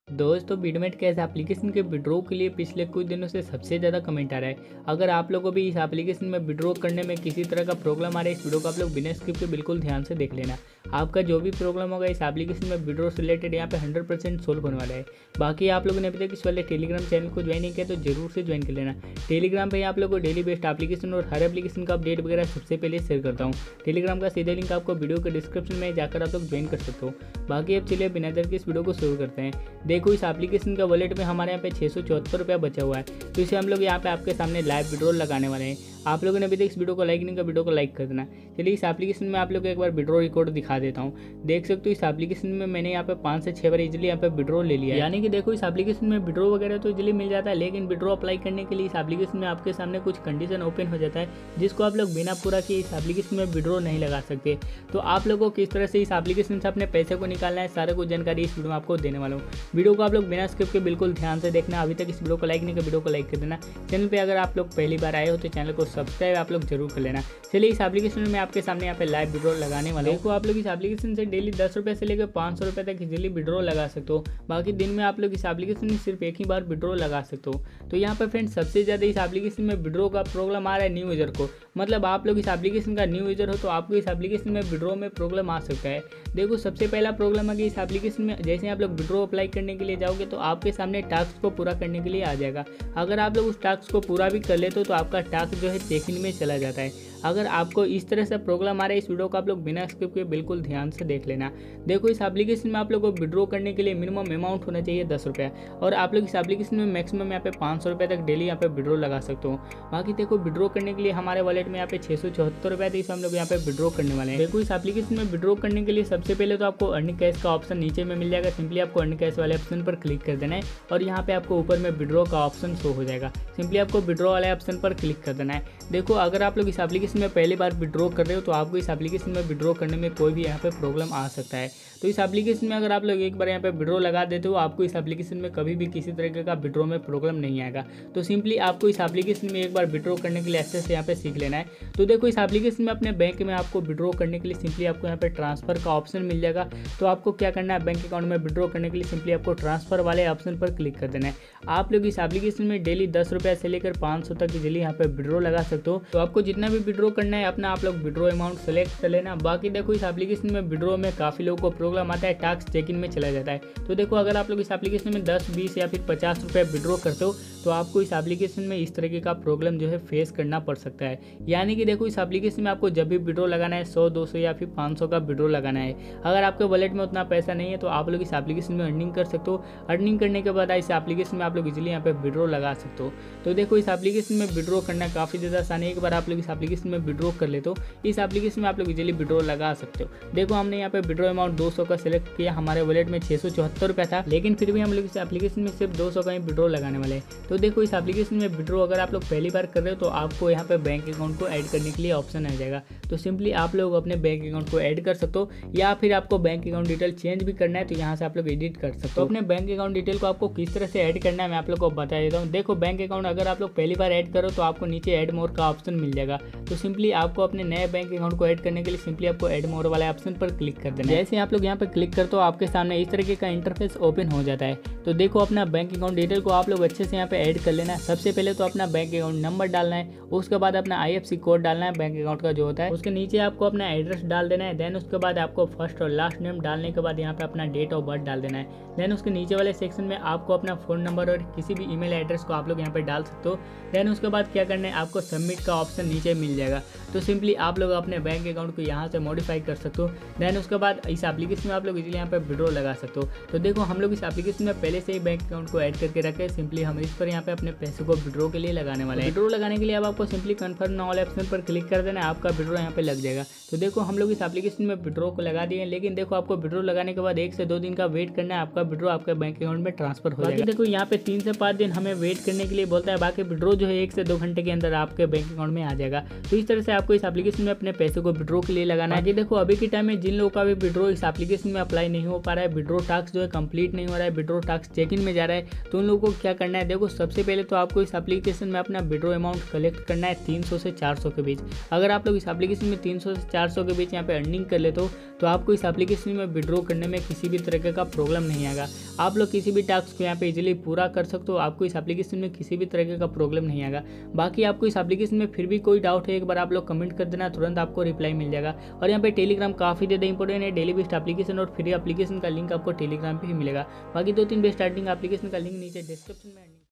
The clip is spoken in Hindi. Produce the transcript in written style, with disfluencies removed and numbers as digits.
दोस्तों बिडमेट कैश एप्लीकेशन के विड्रॉ के लिए पिछले कुछ दिनों से सबसे ज़्यादा कमेंट आ रहा है। अगर आप लोगों को भी इस एप्लीकेशन में विड्रॉ करने में किसी तरह का प्रॉब्लम आ रहा है, इस वीडियो को आप लोग बिना स्किप के बिल्कुल ध्यान से देख लेना। आपका जो भी प्रॉब्लम होगा इस एप्लीकेशन में विड्रॉ से रिलेटेड यहाँ पे 100% सोल्व होने वाला है। बाकी आप लोगों ने अभी तक इस वाले टेलीग्राम चैनल को ज्वाइन नहीं किया तो जरूर से ज्वाइन कर लेना। टेलीग्राम पर आप लोग को डेली बेस्ड एप्लीकेशन और हर एप्लीकेशन का अपडेट वगैरह सबसे पहले शेयर करता हूँ। टेलीग्राम का सीधा लिंक आपको वीडियो के डिस्क्रिप्शन में जाकर आप लोग ज्वाइन कर सकते हो। बाकी अब चलिए बिना देर के इस वीडियो को शुरू करते हैं। देखो इस एप्लीकेशन का वॉलेट में हमारे यहाँ पे 674 रुपया बचा हुआ है, तो इसे हम लोग यहाँ पे आपके सामने लाइव विड्रॉल लगाने वाले हैं। आप लोगों ने अभी तक इस वीडियो को लाइक नहीं किया, वीडियो को लाइक कर देना। चलिए इस एप्लीकेशन में आप लोग को एक बार विड्रॉ रिकॉर्ड दिखा देता हूँ। देख सकते हो इस एप्लीकेशन में मैंने यहाँ पे 5 से 6 बार इजिली यहाँ पे विड्रॉ ले लिया है। यानी कि देखो इस एप्लीकेशन में विड्रॉ वगैरह तो इजिली मिल जाता है, लेकिन विड्रॉ अप्लाई करने के लिए इस एप्लीकेशन में आपके सामने कुछ कंडीशन ओपन हो जाता है, जिसको आप लोग बिना पूरा किए इस एप्लीकेशन में विड्रॉ नहीं लगा सकते। तो आप लोगों को किस तरह से इस एप्लीकेशन से अपने पैसे को निकालना है, सारा कुछ जानकारी इस वीडियो में आपको देने वाला हूँ। वीडियो को आप लोग बिना स्किप के बिल्कुल ध्यान से देखना। अभी तक इस वीडियो को लाइक नहीं किया, वीडियो को लाइक कर देना। चैनल पे अगर आप लोग पहली बार आए हो तो चैनल को सब्सक्राइब आप लोग जरूर कर लेना। चलिए इस एप्लीकेशन में आपके सामने यहाँ पे लाइव विड्रॉ लगाने वाले हैं। देखो आप लोग इस एप्लीकेशन से डेली 10 रुपये से लेकर 500 रुपये तक इजीली विड्रॉ लगा सकते हो। बाकी दिन में आप लोग इस एप्लीकेशन में सिर्फ एक ही बार विड्रॉ लगा सकते हो। तो यहाँ पर फ्रेंड्स सबसे ज़्यादा इस एप्लीकेशन में विड्रॉ का प्रॉब्लम आ रहा है न्यू यूजर को। मतलब आप लोग इस एप्लीकेशन का न्यू यूजर हो तो आपको इस एप्लीकेशन में विड्रॉ में प्रॉब्लम आ सकता है। देखो सबसे पहला प्रॉब्लम है कि इस एप्लीकेशन में जैसे आप लोग विड्रॉ अप्लाई करने के लिए जाओगे तो आपके सामने टास्क को पूरा करने के लिए आ जाएगा। अगर आप लोग उस टास्क को पूरा भी कर लेते हो तो आपका टास्क जो है चेक इन में चला जाता है। अगर आपको इस तरह से प्रॉब्लम आ रहा है इस वीडियो को आप लोग बिना स्किप के बिल्कुल ध्यान से देख लेना। देखो इस एप्लीकेशन में आप लोग को विड्रॉ करने के लिए मिनिमम अमाउंट होना चाहिए 10 रुपया, और आप लोग इस एप्लीकेशन में मैक्सिमम यहाँ पे 500 रुपये तक डेली यहाँ पे विड्रॉ लगा सकते हो। बाकी देखो विड्रॉ करने के लिए हमारे वॉलेट में यहाँ पे 674 रुपये थे, इसे हम लोग यहाँ पे विड्रॉ करने वाले हैं। देखो इस एप्लीकेशन में विड्रॉ करने के लिए सबसे पहले तो आपको अर्निंग कैश का ऑप्शन नीचे में मिल जाएगा। सिंपली आपको अर्निंग कैश वाले ऑप्शन पर क्लिक कर देना है और यहाँ पे आपको ऊपर में विड्रॉ का ऑप्शन शो हो जाएगा। सिंपली आपको विड्रॉ वाले ऑप्शन पर क्लिक कर देना है। देखो अगर आप लोग इस एप्लीकेशन में पहली बार विड्रॉ कर रहे हो तो आपको इस एप्लीकेशन में विड्रॉ करने में कोई भी यहाँ पे प्रॉब्लम आ सकता है। तो इस एप्लीकेशन में अगर आप लोग एक बार यहाँ पे विड्रॉ लगा देते हो आपको इस एप्लीकेशन में कभी भी किसी तरीके का विड्रॉ में प्रॉब्लम नहीं आएगा। तो सिंपली आपको इस एप्लीकेशन में एक बार विड्रॉ करने के लिए एक्सेस यहाँ पे सीख लेना है। तो देखो इस एप्लीकेशन में अपने बैंक में आपको विड्रॉ करने के लिए सिंपली आपको यहाँ पे ट्रांसफर का ऑप्शन मिल जाएगा। तो आपको क्या करना है, बैंक अकाउंट में विड्रॉ करने के लिए सिंपली आपको ट्रांसफर वाले ऑप्शन पर क्लिक कर देना है। आप लोग इस एप्लीकेशन में डेली 10 रुपये से लेकर 500 तक इजीली यहाँ पे विड्रॉ लगा सकते हो। तो आपको जितना भी विड्रॉ करना है अपना आप लोग विड्रॉ अमाउंट सेलेक्ट कर लेना। बाकी देखो इस एप्लीकेशन में विड्रॉ में काफ़ी लोगों को प्रॉब्लम आता है, टास्क चेक इन में चला जाता है। तो देखो अगर आप लोग इस एप्लीकेशन में 10, 20 या फिर 50 रुपये विड्रॉ करते हो तो आपको इस एप्लीकेशन में इस तरीके का प्रॉब्लम जो है फेस करना पड़ सकता है। यानी कि देखो इस एप्लीकेशन में आपको जब भी विड्रॉ लगाना है 100, 200 या फिर 500 का विड्रॉ लगाना है। अगर आपके वॉलेट में उतना पैसा नहीं है तो आप लोग इस एप्लीकेशन में अर्निंग कर सकते हो। अर्निंग करने के बाद इस एप्लीकेशन में आप लोग इजीली यहाँ पे विड्रॉ लगा सकते हो। तो देखो इस एप्लीकेशन में विड्रॉ करना काफ़ी ज़्यादा आसान है। एक बार आप लोग इस एप्लीकेशन में विड्रॉ कर ले तो इस एप्लीकेशन में आप लोग इजीली विड्रॉ लगा सकते हो। देखो हमने यहाँ पे विड्रॉ अमाउंट 200 का सिलेक्ट किया, हमारे वॉलेट में 674 रुपया था, लेकिन फिर भी हम लोग इस एप्लीकेशन में सिर्फ 200 का ही विड्रॉ लगाने वाले हैं। तो देखो इस एप्लीकेशन में विड्रॉ अगर आप लोग पहली बार कर रहे हो तो आपको यहाँ पे बैंक अकाउंट को ऐड करने के लिए ऑप्शन आ जाएगा। तो सिंपली आप लोग अपने बैंक अकाउंट को ऐड कर सकते हो, या फिर आपको बैंक अकाउंट डिटेल चेंज भी करना है तो यहाँ से आप लोग एडिट कर सकते हो। अपने बैंक अकाउंट डिटेल को आपको किस तरह से ऐड करना है मैं आप लोग को बता देता हूँ। देखो बैंक अकाउंट अगर आप लोग पहली बार ऐड करो तो आपको नीचे ऐड मोर का ऑप्शन मिल जाएगा। तो सिंपली आपको अपने नए बैंक अकाउंट को ऐड करने के लिए सिंपली आपको ऐड मोर वाले ऑप्शन पर क्लिक कर देना है। जैसे आप लोग यहाँ पर क्लिक करते हो आपके सामने इस तरीके का इंटरफेस ओपन हो जाता है। तो देखो अपना बैंक अकाउंट डिटेल को आप लोग अच्छे से यहाँ पे ऐड कर लेना है। सबसे पहले तो अपना बैंक अकाउंट नंबर डालना है, उसके बाद अपना IFSC कोड डालना है बैंक अकाउंट का जो होता है, उसके नीचे आपको अपना एड्रेस डाल देना है। देन उसके बाद आपको फर्स्ट और लास्ट नेम डालने के बाद यहाँ पे अपना डेट ऑफ बर्थ डाल देना है। देन उसके नीचे वाले सेक्शन में आपको अपना फ़ोन नंबर और किसी भी ईमेल एड्रेस को आप लोग यहाँ पे डाल सकते हो। देन उसके बाद क्या करना है, आपको सबमिट का ऑप्शन नीचे मिल जाएगा। तो सिंपली आप लोग अपने बैंक अकाउंट को यहाँ से मॉडिफाई कर सकते हो। देन उसके बाद इस एप्लीकेशन में आप लोग इजीली यहाँ पे विड्रॉ लगा सकते हो। तो देखो हम लोग इस एप्लीकेशन में पहले से ही बैंक अकाउंट को ऐड करके रखे, सिंपली हम इस पर यहाँ पे अपने पैसे को विड्रॉ के लिए लगाने वाले हैं। विड्रॉ लगाने के लिए अब आपको सिंपली कन्फर्म नाउ वाले ऑप्शन पर क्लिक कर देना है, आपका विड्रॉ यहाँ पे लग जाएगा। तो देखो हम लोग इस एप्लीकेशन में विड्रॉ को लगा दिए, लेकिन देखो आपको विड्रॉ लगाने के बाद 1 से 2 दिन का वेट करना है, आपका विड्रॉ आपके बैंक अकाउंट में ट्रांसफर हो जाएगा। देखो यहाँ पे 3 से 5 दिन हमें वेट करने के लिए बोलता है, बाकी विड्रॉ जो है 1 से 2 घंटे के अंदर आपके बैंक अकाउंट में आ जाएगा। तो इस तरह से आपको इस एप्लीकेशन में अपने पैसे को विड्रॉ के लिए लगाना है। देखो अभी के टाइम में जिन लोगों का भी विड्रॉ इस एप्लीकेशन में अप्लाई नहीं हो पा रहा है, विड्रॉ टास्क जो है कंप्लीट नहीं हो रहा है, विड्रॉ टास्क टास्क चेक इन में जा रहा है तो उन लोगों को क्या करना है। देखो सबसे पहले तो आपको इस एप्लीकेशन में अपना विड्रॉ अमाउंट कलेक्ट करना है 300 से 400 के बीच। अगर आप लोग इस एप्लीकेशन में 300 से 400 के बीच यहाँ पे अर्निंग कर लेते हो तो आपको इस एप्लीकेशन में विड्रॉ करने में किसी भी तरह का प्रॉब्लम नहीं आएगा। आप लोग किसी भी टास्क को यहाँ पे इजीली पूरा कर सकते हो, आपको इस एप्लीकेशन में किसी भी तरह का प्रॉब्लम नहीं आएगा। बाकी आपको इस एप्लीकेशन में फिर भी कोई डाउट है एक बार आप लोग कमेंट कर देना, तुरंत आपको रिप्लाई मिल जाएगा। और यहाँ पे टेलीग्राम काफ़ी ज़्यादा इंपॉर्टेंट है। डेली बेस्ट एप्लीकेशन और फ्री एप्लीकेशन का लिंक आपको टेलीग्राम पे ही मिलेगा। बाकी 2-3 बेस्ट स्टार्टिंग एप्लीकेशन का लिंक नीचे डिस्क्रिप्शन में